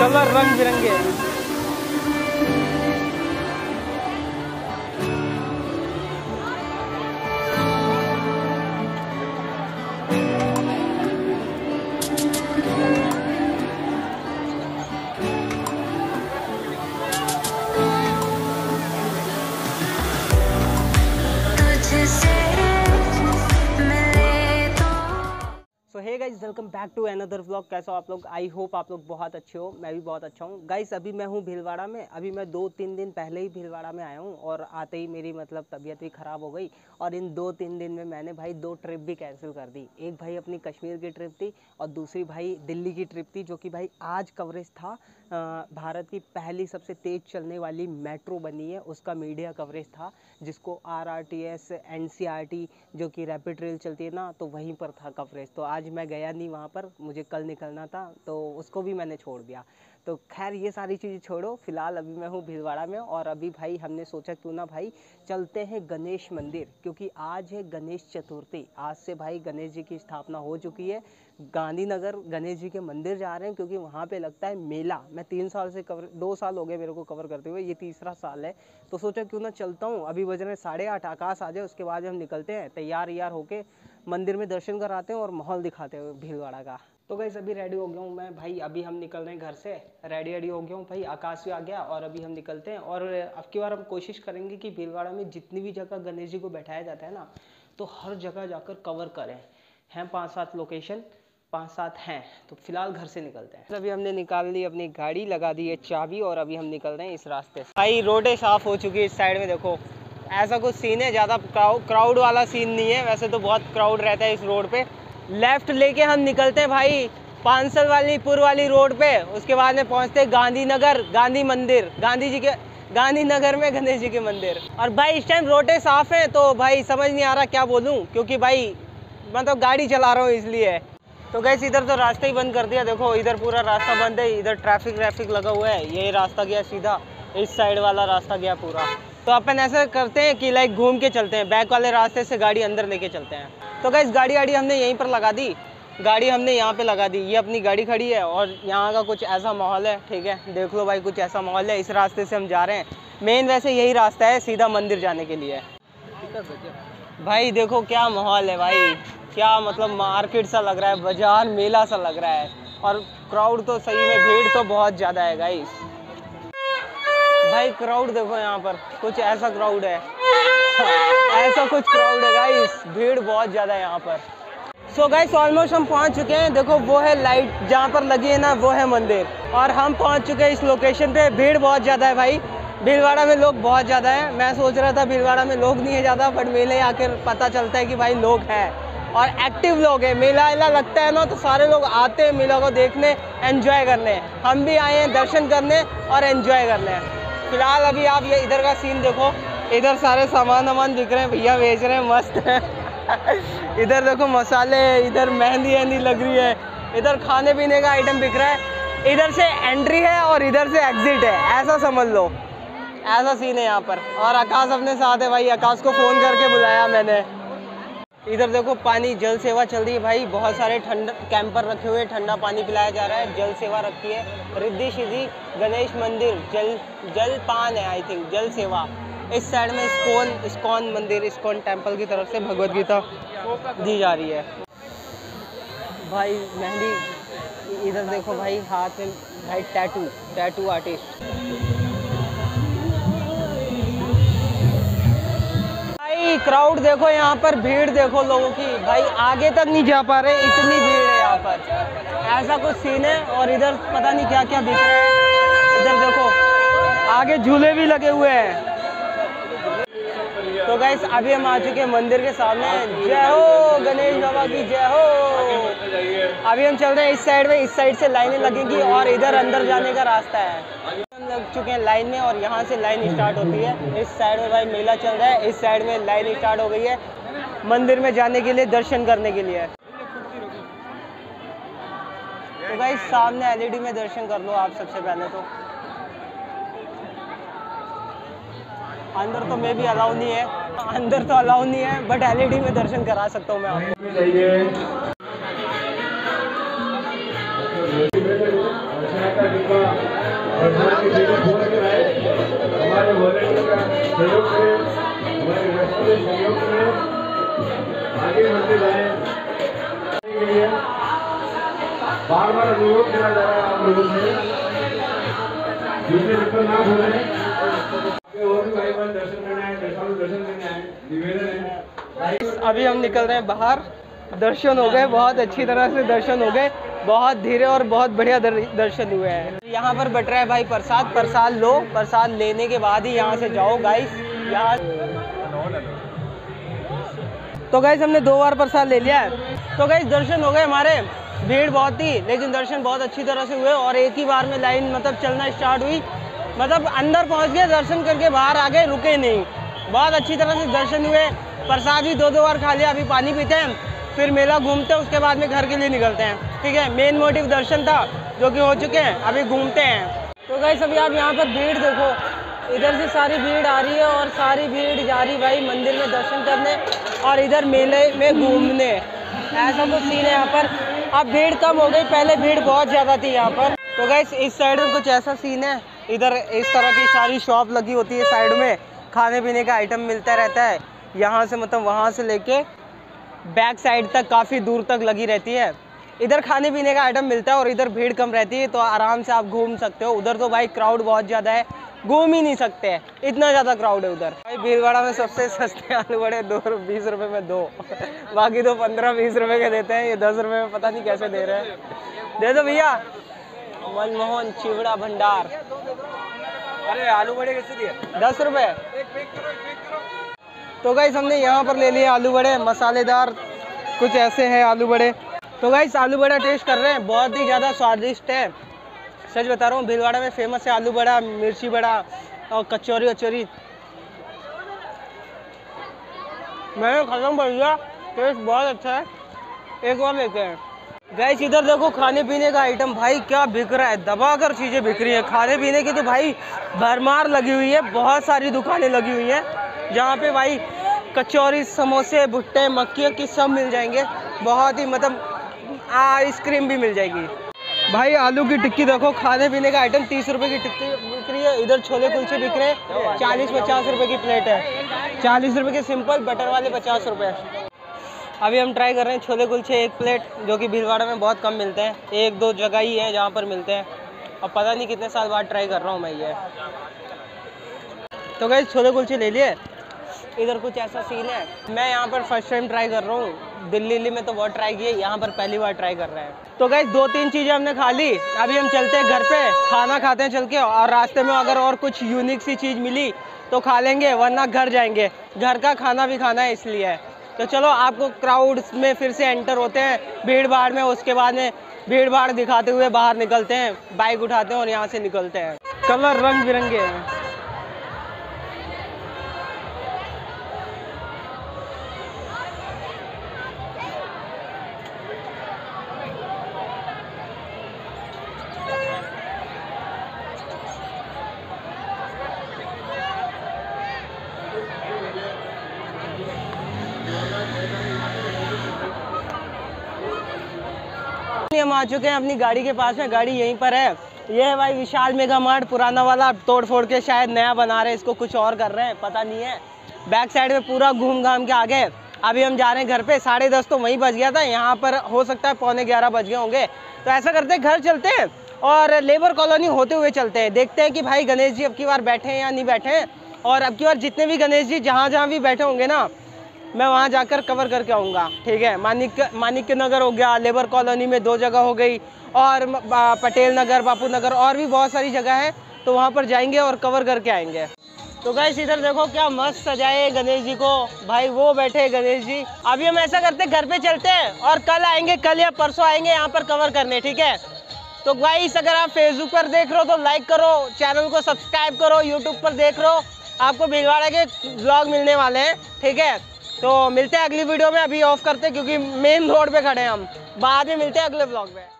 Colour रंग बिरंगे। So hey guys, welcome back to another vlog. कैसे हो आप लोग? आई होप आप लोग बहुत अच्छे हो। मैं भी बहुत अच्छा हूँ गाइज। अभी मैं हूँ भीलवाड़ा में। अभी मैं 2-3 दिन पहले ही भीलवाड़ा में आया हूँ और आते ही मेरी मतलब तबीयत भी ख़राब हो गई। और इन 2-3 दिन में मैंने भाई 2 ट्रिप भी कैंसिल कर दी। एक भाई अपनी कश्मीर की ट्रिप थी और दूसरी भाई दिल्ली की ट्रिप थी, जो कि भाई आज कवरेज था। भारत की पहली सबसे तेज़ चलने वाली मेट्रो बनी है, उसका मीडिया कवरेज था, जिसको RRTS NCRT जो कि रैपिड रेल चलती है ना, तो वहीं पर था कवरेज। तो आज मैं गया नहीं वहाँ पर, मुझे कल निकलना था, तो उसको भी मैंने छोड़ दिया। तो खैर ये सारी चीज़ें छोड़ो, फिलहाल अभी मैं हूँ भीलवाड़ा में। और अभी भाई हमने सोचा क्यों ना भाई चलते हैं गणेश मंदिर, क्योंकि आज है गणेश चतुर्थी। आज से भाई गणेश जी की स्थापना हो चुकी है। गांधीनगर गणेश जी के मंदिर जा रहे हैं, क्योंकि वहाँ पे लगता है मेला। मैं 3 साल से 2 साल हो गए मेरे को कवर करते हुए, ये तीसरा साल है। तो सोचा क्यों ना चलता हूँ। अभी बज रहे 8:30, आकाश आ जाए उसके बाद हम निकलते हैं तैयार होके मंदिर में दर्शन कराते हैं और माहौल दिखाते हैं भीलवाड़ा का। तो गाइस अभी रेडी हो गया हूँ मैं भाई। अभी हम निकल रहे हैं घर से, रेडी हो गया हूँ भाई। आकाश भी आ गया और अभी हम निकलते हैं। और अब की बार हम कोशिश करेंगे कि भीलवाड़ा में जितनी भी जगह गणेश जी को बैठाया जाता है ना, तो हर जगह जाकर कवर करें। हैं 5-7 लोकेशन, 5-7 हैं। तो फिलहाल घर से निकलते हैं। अभी हमने निकाल ली अपनी गाड़ी, लगा दी है चाबी और अभी हम निकल रहे हैं इस रास्ते से। भाई रोडें साफ़ हो चुकी है। इस साइड में देखो ऐसा कुछ सीन है, ज़्यादा क्राउड वाला सीन नहीं है। वैसे तो बहुत क्राउड रहता है इस रोड पे। लेफ्ट लेके हम निकलते हैं भाई पांसल वाली रोड पे। उसके बाद में पहुंचते हैं गांधीनगर, गांधी मंदिर, गांधीनगर में गणेश जी के मंदिर। और भाई इस टाइम रोडें साफ़ हैं, तो भाई समझ नहीं आ रहा क्या बोलूँ, क्योंकि भाई मैं तो गाड़ी चला रहा हूँ इसलिए। तो गैस इधर तो रास्ता ही बंद कर दिया। देखो इधर पूरा रास्ता बंद है। इधर ट्रैफिक लगा हुआ है। ये रास्ता गया सीधा, इस साइड वाला रास्ता गया पूरा। तो अपन ऐसा करते हैं कि लाइक घूम के चलते हैं, बैक वाले रास्ते से गाड़ी अंदर लेके चलते हैं। तो गैस गाड़ी हमने यहीं पर लगा दी। गाड़ी हमने यहाँ पे लगा दी। ये अपनी गाड़ी खड़ी है और यहाँ का कुछ ऐसा माहौल है। ठीक है, देख लो भाई, कुछ ऐसा माहौल है। इस रास्ते से हम जा रहे हैं। मेन वैसे यही रास्ता है सीधा मंदिर जाने के लिए। भाई देखो क्या माहौल है भाई, क्या मतलब मार्केट सा लग रहा है, बाजार मेला सा लग रहा है। और क्राउड तो सही में, भीड़ तो बहुत ज़्यादा है गाइस। भाई क्राउड देखो, यहाँ पर कुछ ऐसा क्राउड है ऐसा कुछ क्राउड है गाइस, भीड़ बहुत ज़्यादा है यहाँ पर। सो गाइस ऑलमोस्ट हम पहुँच चुके हैं। देखो वो है लाइट जहाँ पर लगी है ना, वो है मंदिर। और हम पहुँच चुके हैं इस लोकेशन पे। भीड़ बहुत ज़्यादा है भाई, भीलवाड़ा में लोग बहुत ज़्यादा हैं। मैं सोच रहा था भीलवाड़ा में लोग नहीं है ज़्यादा, बट मेले आकर पता चलता है कि भाई लोग हैं और एक्टिव लोग हैं। मेला लगता है ना, तो सारे लोग आते हैं मेला को देखने, एंजॉय करने। हम भी आए हैं दर्शन करने और एंजॉय करने। फिलहाल अभी आप ये इधर का सीन देखो, इधर सारे सामान बिक रहे हैं, भैया बेच रहे हैं, मस्त है। इधर देखो मसाले, इधर मेहंदी लग रही है, इधर खाने पीने का आइटम बिक रहा है। इधर से एंट्री है और इधर से एग्जिट है, ऐसा समझ लो। ऐसा सीन है यहाँ पर। और आकाश अपने साथ है भाई, आकाश को फ़ोन करके बुलाया मैंने। इधर देखो पानी, जल सेवा चल रही है भाई। बहुत सारे ठंडा कैंपर रखे हुए, ठंडा पानी पिलाया जा रहा है। जल सेवा रखी है। रिद्धि सिद्धि गणेश मंदिर, जल पान है आई थिंक, जल सेवा। इस साइड में इस्कॉन मंदिर, इस्कॉन टेम्पल की तरफ से भगवद गीता दी जा रही है भाई। मेहंदी इधर देखो भाई, हाथ में भाई टैटू आर्टिस्ट। भाई क्राउड देखो, यहाँ पर भीड़ देखो लोगों की, भाई आगे तक नहीं जा पा रहे, इतनी भीड़ है यहाँ पर। ऐसा कुछ सीन है। और इधर पता नहीं क्या क्या बिक रहा है। इधर देखो आगे झूले भी लगे हुए हैं। तो गाइस अभी हम आ चुके हैं मंदिर के सामने। जय हो गणेश बाबा की जय हो। अभी हम चल रहे हैं इस साइड में। इस साइड से लाइनें लगेंगी और इधर अंदर जाने का रास्ता है। हम लग चुके हैं लाइन में और यहाँ से लाइन स्टार्ट होती है। इस साइड में भाई मेला चल रहा है, इस साइड में लाइन स्टार्ट हो गई है मंदिर में जाने के लिए, दर्शन करने के लिए। तो गाइस सामने LED में दर्शन कर लो आप सबसे पहले। तो अंदर तो मे भी अलाउ नहीं है, अंदर तो अलाउ नहीं है, बट LED में दर्शन करा सकता हूँ मैं आपको। कृपा और हमारी वीडियो खोल कर आए, हमारे वॉलंटियर का सहयोग करें, हमारे रेस्टोरेंट में सहयोग करें, आगे बढ़ते जाएं। बार बार अनुरोध करा जा रहा है आप लोगों से, दूसरे नंबर ना भूलें। और भी भाई बहन दर्शन करने आए, दर्शन करने आए, निवेदन है। अभी हम निकल रहे हैं बाहर। दर्शन हो गए, बहुत अच्छी तरह से दर्शन हो गए, बहुत धीरे और बहुत बढ़िया दर्शन हुए हैं। यहाँ पर बट रहा है भाई प्रसाद। प्रसाद लो, प्रसाद लेने के बाद ही यहाँ से जाओ गाइस। यहाँ तो गाइस हमने 2 बार प्रसाद ले लिया है। तो गाइस दर्शन हो गए हमारे, भीड़ बहुत थी लेकिन दर्शन बहुत अच्छी तरह से हुए और एक ही बार में लाइन मतलब चलना स्टार्ट हुई, मतलब अंदर पहुँच गए, दर्शन करके बाहर आ गए, रुके नहीं। बहुत अच्छी तरह से दर्शन हुए। प्रसाद भी 2-2 बार खा लिया। अभी पानी पीते हैं, फिर मेला घूमते हैं, उसके बाद में घर के लिए निकलते हैं। ठीक है, मेन मोटिव दर्शन था जो कि हो चुके हैं, अभी घूमते हैं। तो गाइस अभी आप यहाँ पर भीड़ देखो, इधर से सारी भीड़ आ रही है और सारी भीड़ जा रही भाई मंदिर में दर्शन करने और इधर मेले में घूमने। ऐसा कुछ सीन है यहाँ पर। अब भीड़ कम हो गई, पहले भीड़ बहुत ज़्यादा थी यहाँ पर। तो गाइस इस साइड में कुछ ऐसा सीन है, इधर इस तरह की सारी शॉप लगी होती है साइड में, खाने पीने का आइटम मिलता रहता है। यहाँ से मतलब वहाँ से लेके बैक साइड तक काफ़ी दूर तक लगी रहती है। इधर खाने पीने का आइटम मिलता है और इधर भीड़ कम रहती है, तो आराम से आप घूम सकते हो। उधर तो भाई क्राउड बहुत ज़्यादा है, घूम ही नहीं सकते हैं, इतना ज़्यादा क्राउड है उधर। भाई भीलवाड़ा में सबसे सस्ते आलू बड़े 20 रुपये में 2, बाकी तो 15-20 रुपये के देते हैं, ये 10 रुपये में पता नहीं कैसे दे रहे हैं। दे दो भैया। मनमोहन चिवड़ा भंडार। अरे आलू बड़े कैसे दिए? 10 रुपये। तो गाइस हमने यहाँ पर ले लिए आलू बड़े, मसालेदार कुछ ऐसे हैं आलू बड़े। तो गाइस आलू बड़ा टेस्ट कर रहे हैं, बहुत ही ज़्यादा स्वादिष्ट है, सच बता रहा हूँ। भीलवाड़ा में फेमस है आलू बड़ा, मिर्ची बड़ा और कचौरी वचौरी। मैंने ख़त्म कर दिया, टेस्ट बहुत अच्छा है, एक बार लेते हैं। गाइस इधर देखो खाने पीने का आइटम भाई क्या बिक रहा है, दबाकर चीज़ें बिक रही है। खाने पीने की तो भाई भरमार लगी हुई है, बहुत सारी दुकानें लगी हुई हैं जहाँ पे भाई कचौरी, समोसे, भुट्टे, मक्खियाँ की सब मिल जाएंगे। बहुत ही मतलब आइसक्रीम भी मिल जाएगी। भाई आलू की टिक्की देखो, खाने पीने का आइटम 30 रुपये की टिक्की बिक रही है। इधर छोले कुलचे बिक रहे हैं, 40-50 रुपये की प्लेट है। 40 रुपये के सिंपल, बटर वाले 50 रुपये। अभी हम ट्राई कर रहे हैं छोले कुलचे 1 प्लेट, जो कि भीलवाड़ा में बहुत कम मिलते हैं, 1-2 जगह ही है जहाँ पर मिलते हैं। अब पता नहीं कितने साल बाद ट्राई कर रहा हूँ मैं ये। तो गाइस छोले कुलचे ले लिए। इधर कुछ ऐसा सीन है, मैं यहाँ पर फर्स्ट टाइम ट्राई कर रहा हूँ। दिल्ली में तो बहुत ट्राई किए, यहाँ पर पहली बार ट्राई कर रहे हैं। तो गाइस 2-3 चीज़ें हमने खा ली, अभी हम चलते हैं घर पे, खाना खाते हैं चल के, और रास्ते में अगर और कुछ यूनिक सी चीज़ मिली तो खा लेंगे, वरना घर जाएंगे। घर का खाना भी खाना है इसलिए। तो चलो आपको क्राउड में फिर से एंटर होते हैं, भीड़ भाड़ में, उसके बाद में भीड़ भाड़ दिखाते हुए बाहर निकलते हैं, बाइक उठाते हैं और यहाँ से निकलते हैं। कलर रंग बिरंगे हैं। हम आ चुके हैं अपनी गाड़ी के पास में, गाड़ी यहीं पर है। ये है भाई विशाल मेगा मार्ट, पुराना वाला, तोड़ फोड़ के शायद नया बना रहे हैं, इसको कुछ और कर रहे हैं, पता नहीं है। बैक साइड में पूरा घूम घाम के आ गए। अभी हम जा रहे हैं घर पे, 10:30 तो वहीं बज गया था, यहाँ पर हो सकता है 11:45 बज गए होंगे। तो ऐसा करते हैं घर चलते हैं और लेबर कॉलोनी होते हुए चलते हैं, देखते हैं कि भाई गणेश जी अब की बार बैठे हैं या नहीं बैठे हैं। और अब की बार जितने भी गणेश जी जहाँ भी बैठे होंगे ना, मैं वहाँ जाकर कवर करके आऊँगा। ठीक है, मानिक्य नगर हो गया, लेबर कॉलोनी में 2 जगह हो गई, और पटेल नगर, बापू नगर, और भी बहुत सारी जगह है, तो वहाँ पर जाएंगे और कवर करके आएंगे। तो गाइस इधर देखो क्या मस्त सजाए गणेश जी को, भाई वो बैठे गणेश जी। अभी हम ऐसा करते हैं घर पे चलते हैं और कल आएंगे, कल या परसों आएंगे यहाँ पर कवर करने। ठीक है, तो गाइस अगर आप फेसबुक पर देख रहे हो तो लाइक करो, चैनल को सब्सक्राइब करो, यूट्यूब पर देख रहे हो आपको भीलवाड़ा के ब्लॉग मिलने वाले हैं। ठीक है, तो मिलते हैं अगली वीडियो में। अभी ऑफ करते हैं क्योंकि मेन रोड पे खड़े हैं हम, बाद में मिलते हैं अगले ब्लॉग में।